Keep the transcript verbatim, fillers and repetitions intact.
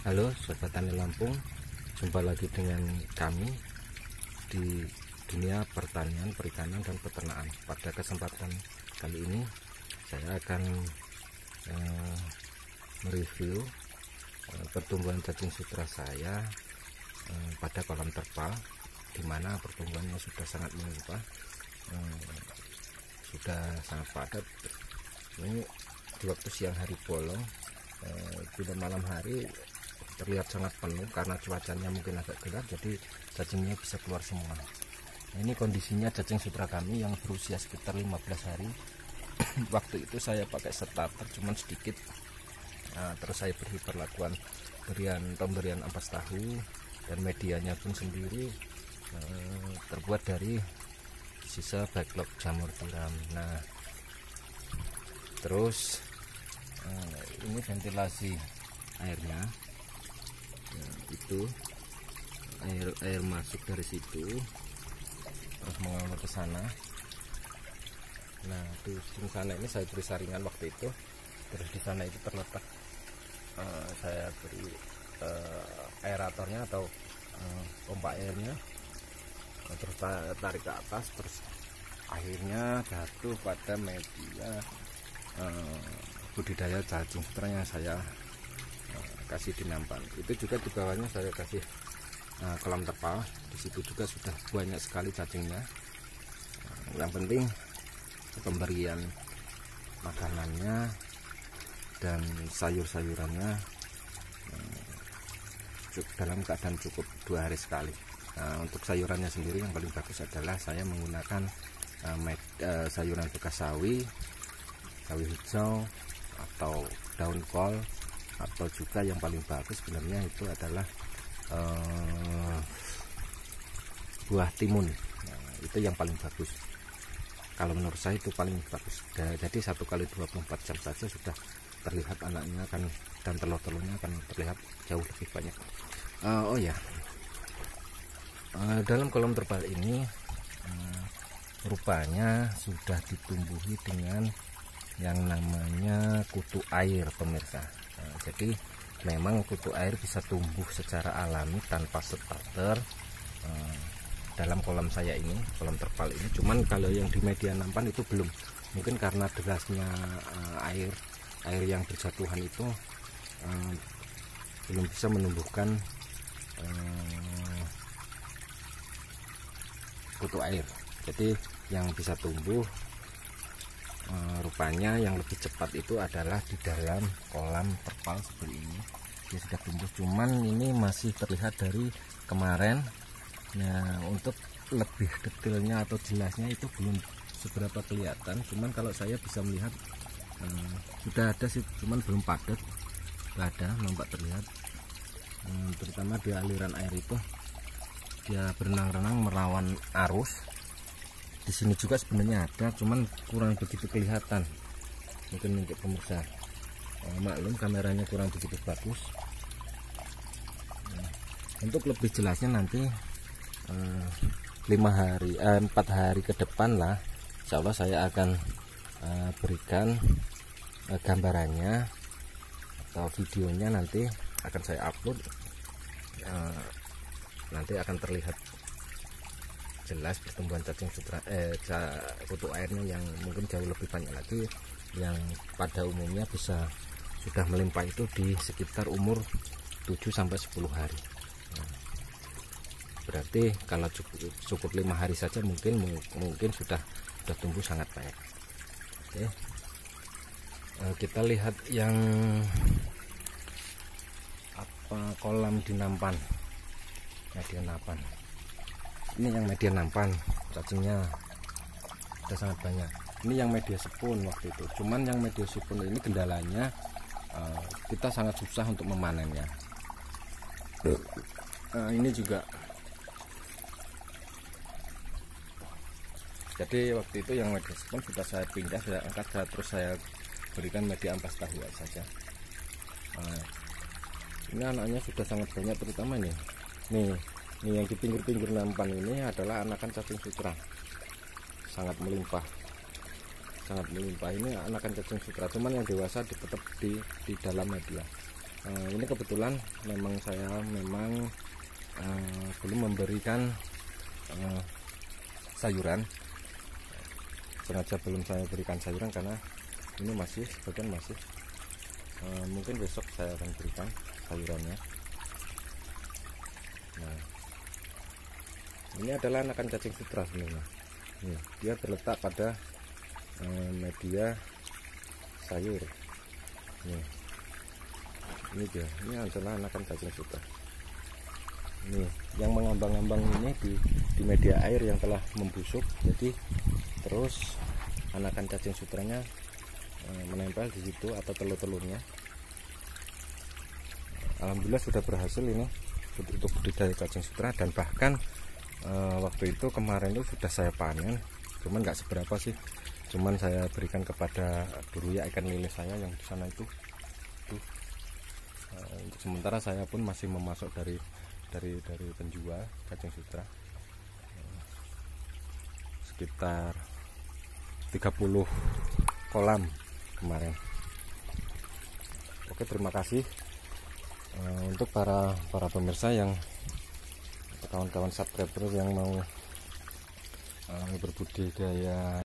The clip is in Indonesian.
Halo Sobat Tani Lampung, jumpa lagi dengan kami di dunia pertanian, perikanan, dan peternakan. Pada kesempatan kali ini saya akan eh, mereview eh, pertumbuhan cacing sutra saya eh, pada kolam terpal, di mana pertumbuhannya sudah sangat melimpah, eh, sudah sangat padat. Ini di waktu siang hari bolong, eh, pada malam hari terlihat sangat penuh karena cuacanya mungkin agak gelap, jadi cacingnya bisa keluar semua. Nah, ini kondisinya cacing sutra kami yang berusia sekitar lima belas hari. Waktu itu saya pakai starter cuman sedikit, nah, terus saya beri perlakuan berian pemberian ampas tahu, dan medianya pun sendiri eh, terbuat dari sisa backlog jamur tiram. Nah, terus eh, ini ventilasi airnya. Nah, itu air air masuk dari situ terus mengalir ke sana. Nah, di sana ini saya beri saringan waktu itu, terus di sana itu terletak uh, saya beri uh, aeratornya atau uh, pompa airnya, nah, terus tarik ke atas, terus akhirnya jatuh pada media uh, budidaya cacing sutra yang saya kasih di nampan. Itu juga di bawahnya saya kasih uh, kolam terpal. Di situ juga sudah banyak sekali cacingnya. Uh, yang penting pemberian makanannya dan sayur-sayurannya uh, dalam keadaan cukup dua hari sekali. Nah, untuk sayurannya sendiri yang paling bagus adalah saya menggunakan uh, med, uh, sayuran bekas sawi, sawi hijau atau daun kol, atau juga yang paling bagus sebenarnya itu adalah uh, buah timun. Nah, itu yang paling bagus kalau menurut saya, itu paling bagus. Jadi satu kali dua puluh empat jam saja sudah terlihat anaknya akan, dan telur-telurnya akan terlihat jauh lebih banyak. Uh, oh ya, uh, dalam kolam terpal ini uh, rupanya sudah ditumbuhi dengan yang namanya kutu air, pemirsa. Nah, jadi memang kutu air bisa tumbuh secara alami tanpa starter eh, dalam kolam saya ini, kolam terpal ini. Cuman kalau yang di media nampan itu belum, mungkin karena derasnya eh, air air yang berjatuhan itu eh, belum bisa menumbuhkan eh, kutu air. Jadi yang bisa tumbuh Uh, rupanya yang lebih cepat itu adalah di dalam kolam terpal seperti ini. Dia sudah tumbuh, cuman ini masih terlihat dari kemarin. Nah, untuk lebih detailnya atau jelasnya itu belum seberapa kelihatan, cuman kalau saya bisa melihat uh, sudah ada sih, cuman belum padat. Sudah ada, nampak terlihat, uh, terutama di aliran air itu dia berenang-renang melawan arus. Di sini juga sebenarnya ada, cuman kurang begitu kelihatan. Mungkin untuk pemirsa eh, maklum, kameranya kurang begitu bagus. Nah, untuk lebih jelasnya nanti eh, lima hari, eh, empat hari ke depan lah, insya Allah saya akan eh, berikan eh, gambarannya atau videonya, nanti akan saya upload. Eh, nanti akan terlihat jelas pertumbuhan cacing sutra, eh, kutu airnya yang mungkin jauh lebih banyak lagi, yang pada umumnya bisa sudah melimpah itu di sekitar umur tujuh sampai sepuluh hari. Nah, berarti kalau cukup cukup lima hari saja mungkin mungkin sudah sudah tumbuh sangat baik. Oke, eh, kita lihat yang apa kolam di nampan, media nampan. Ini yang media nampan, cacingnya sudah sangat banyak. Ini yang media sepun waktu itu, cuman yang media sepun ini kendalanya uh, kita sangat susah untuk memanennya. Uh, ini juga, jadi waktu itu yang media sepun sudah saya pindah, saya angkat, saya, terus saya berikan media ampas tahu saja. Uh, ini anaknya sudah sangat banyak, terutama ini, nih. Ini yang di pinggir-pinggir nampan ini adalah anakan cacing sutra, sangat melimpah, sangat melimpah. Ini anakan cacing sutra, cuman yang dewasa tetap di di dalam media. uh, ini kebetulan memang saya memang uh, belum memberikan uh, sayuran, sengaja belum saya berikan sayuran karena ini masih sebagian masih uh, mungkin besok saya akan berikan sayurannya. Nah, ini adalah anakan cacing sutra sebenarnya. Nih, dia terletak pada eh, media sayur. Nih, ini dia. Ini adalah anakan cacing sutra. Nih, yang mengambang-ambang ini di, di media air yang telah membusuk. Jadi terus anakan cacing sutranya eh, menempel di situ atau telur-telurnya. Alhamdulillah sudah berhasil ini untuk budidaya cacing sutra, dan bahkan uh, waktu itu kemarin itu sudah saya panen, cuman nggak seberapa sih, cuman saya berikan kepada buruya ikan lele saya yang di sana itu. Tuh. Uh, untuk sementara saya pun masih memasok dari dari dari penjual cacing sutra uh, sekitar tiga puluh kolam kemarin. Oke, terima kasih. Uh, untuk para para pemirsa yang kawan-kawan subscriber yang mau uh, berbudidaya